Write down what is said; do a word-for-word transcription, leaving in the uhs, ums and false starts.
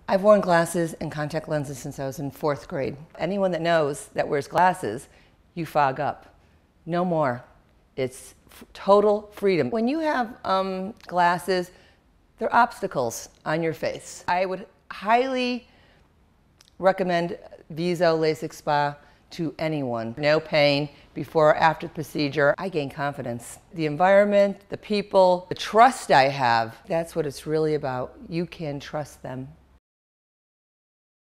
I've worn glasses and contact lenses since I was in fourth grade. Anyone that knows that wears glasses, you fog up. No more. It's total freedom. When you have um, glasses, they're obstacles on your face. I would highly recommend Viso LASIK Spa to anyone. No pain before or after the procedure. I gain confidence. The environment, the people, the trust I have, that's what it's really about. You can trust them.